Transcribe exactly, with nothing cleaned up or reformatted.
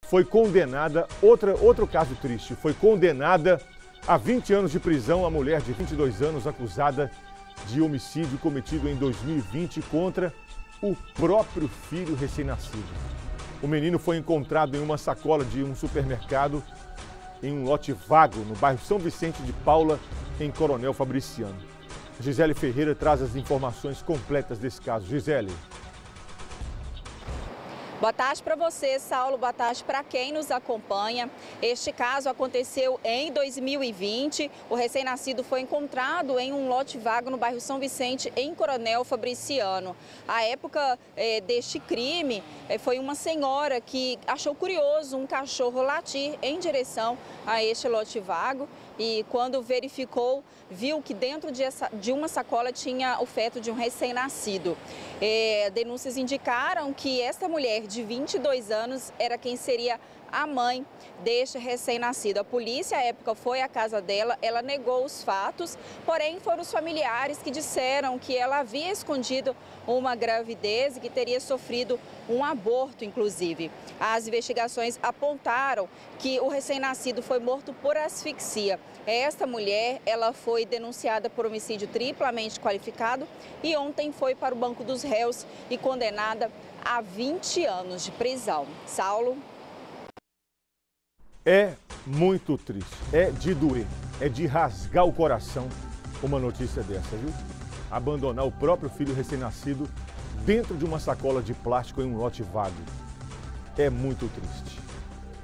foi condenada, outra, outro caso triste, foi condenada a vinte anos de prisão a mulher de vinte e dois anos acusada de homicídio cometido em dois mil e vinte contra o próprio filho recém-nascido. O menino foi encontrado em uma sacola de um supermercado em um lote vago no bairro São Vicente de Paula, em Coronel Fabriciano. Gisele Ferreira traz as informações completas desse caso. Gisele. Boa tarde para você, Saulo. Boa tarde para quem nos acompanha. Este caso aconteceu em dois mil e vinte. O recém-nascido foi encontrado em um lote vago no bairro São Vicente, em Coronel Fabriciano. A época eh, deste crime eh, foi uma senhora que achou curioso um cachorro latir em direção a este lote vago e quando verificou, viu que dentro de, essa, de uma sacola tinha o feto de um recém-nascido. Eh, denúncias indicaram que esta mulher de vinte e dois anos era quem seria a mãe deste recém-nascido. A polícia, à época, foi à casa dela, ela negou os fatos, porém foram os familiares que disseram que ela havia escondido uma gravidez e que teria sofrido um aborto, inclusive. As investigações apontaram que o recém-nascido foi morto por asfixia. Esta mulher, ela foi denunciada por homicídio triplamente qualificado e ontem foi para o banco dos réus e condenada a vinte anos de prisão. Saulo. É muito triste, é de doer, é de rasgar o coração uma notícia dessa, viu? Abandonar o próprio filho recém-nascido dentro de uma sacola de plástico em um lote vago. É muito triste.